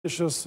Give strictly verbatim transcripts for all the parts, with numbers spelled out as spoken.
ndeshjes,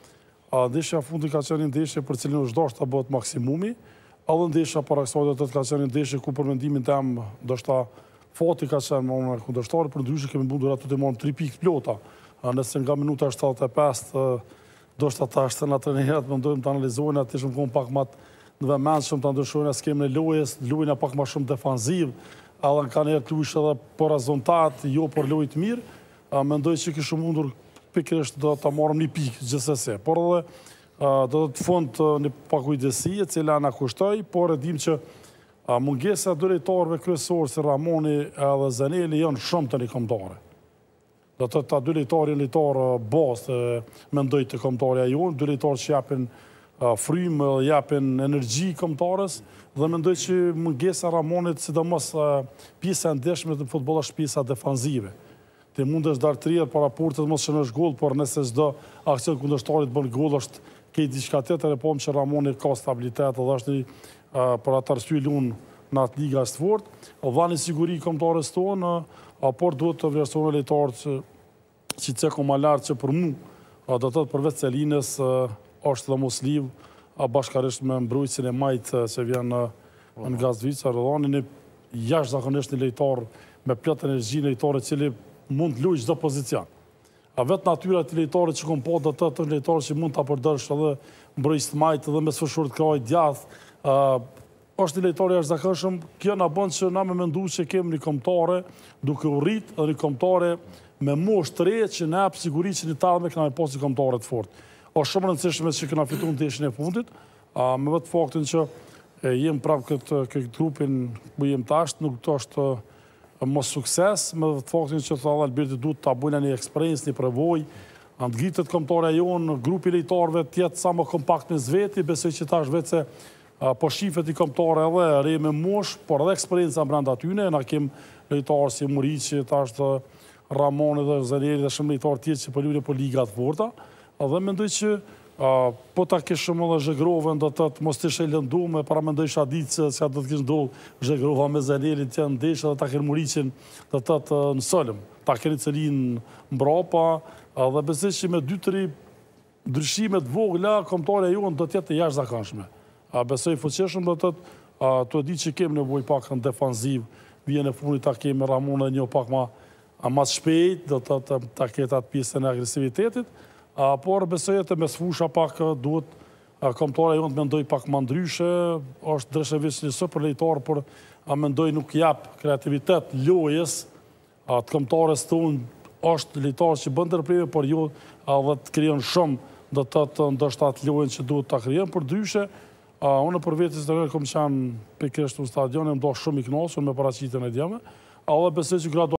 a ndeshja fundi ka qenë ndeshje për cilin është dashur ta bëhet maksimumi, edhe ndeshja para kësaj do të ka qenë ndeshje ku për mendimin tim do shta fati ka qenë më kundërshtar, për ndryshe kemi mundur aty të marrim tri pikë plota. Nëse nga minuta shtatëdhjetë e pesë do shta ta ashtë në trenirat mendojmë të analizojnë aty shumë kom pak më në vëmendshëm të ndryshojnë skemën e lojës, lojna pak më shumë defanziv, edhe kanë herë luajsh edhe për rezultat, jo për lojë të mirë. Mendoj që kishim mundur pikërisht do ta marrim një pikë gjithsesi. Por edhe do të fund një pakujdesi e cila na kushtoi, por e dim që mungesa e dy lojtarëve kryesorë si Ramoni edhe Zaneli janë shumë të kombëtare. Do të ta dy lojtarë janë lojtarë bazë, mendoj të kombëtarja jonë, dy lojtarë që japin frymë, japin energji kombëtarës, dhe mendoj që mungesa e Ramonit, sidomos pjesa e ndeshme të futbollit është pjesa defanzive. Ti mundesh dartëria para portës mos shënosh gol, por nëse çdo aksion kundërshtarit bën gol është ke diçka tjetër, e pam që Ramoni ka stabilitet dhe është një për atë arsye lun në atë ligë as fort. Vani siguri kombëtarës tonë, por duhet të vlerësojnë lojtarët që ceku më lart që për mua, do të thotë përveç Celinës është dhe Musliv, bashkërisht me mbrojtësin e Majt që vjen në Gazvica, Rodhani, një jashtëzakonisht një lojtar me plot energji, një lojtar i cili mund të luajë çdo pozicion. A vetë natyra e lojtarit që kom pa do të thotë lojtar që mund ta përdorësh edhe mbrojtës të Majt edhe me sfëshuar të kraj djath, është një lojtar i jashtëzakonshëm. Kjo na bën që na me mendu që kemi një kombëtare duke u rrit, edhe një kombëtare me moshë të re që na jap siguri që në të ardhmen kemi pas një kombëtare të fortë. Është shumë rëndësishme që kena fituar ndeshjen e fundit, me vetë faktin që jem prapë këtë këtë grupin ku jem tash, nuk të është mos sukses, me vetë faktin që thallë Alberti duhet ta bëjnë një eksperiencë, një përvojë, të ngritet kombëtarja jonë, grupi lojtarëve të jetë sa më kompakt me zveti, besoj që tash vetë se po shifet i kombëtarë edhe re me moshë, por edhe eksperjenca brenda tyne, na kem lojtarë si Muriqi, tash të Ramoni dhe Zaneli dhe shumë lojtarë tjerë që po luajnë për liga të forta. Dhe mendoj që po ta kishëm edhe Zhegrovën, do të të mos të ishe lëndume, para mendoj shadit që që do të kishë ndodhë Zhegrova me Zanelin të janë ndeshë dhe ta kërë Muriqin do të të në sëllëm. Ta kërë Celin mbrapa, dhe besoj që me dy tri ndryshimet vogla, kombëtarja jonë do të jetë e jashtëzakonshme. Besoj fuqishëm do të të të di që kemë nevojë pak në defanziv, vjen e fundit ta kemi Ramon dhe një pak ma ma shpejt, do të të ta ketë atë pjesën e agresivitetit, por besoj të mes fusha pak duhet kombëtarja jonë të mendoj pak më ndryshe, është Dreshevic një super lojtar, por mendoj nuk jap kreativitet lojës, të kombëtarës tonë është lojtar që bën ndërprerje, por jo edhe të krijon shumë, do të të ndoshta atë lojën që duhet ta krijon, por ndryshe unë për vetes të kom qenë pikërisht në stadion, më do shumë i kënaqur me paraqitjen e djemve, edhe besoj që gradualisht